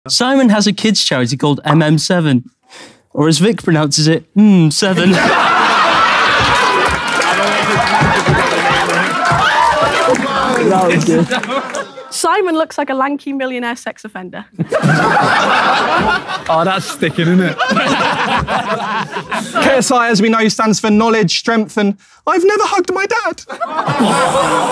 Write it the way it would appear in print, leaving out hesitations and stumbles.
Simon has a kids' charity called MM7. Or as Vic pronounces it, 7. That was good. Simon looks like a lanky millionaire sex offender. Oh, that's sticking, isn't it? KSI, as we know, stands for knowledge, strength, and I've never hugged my dad.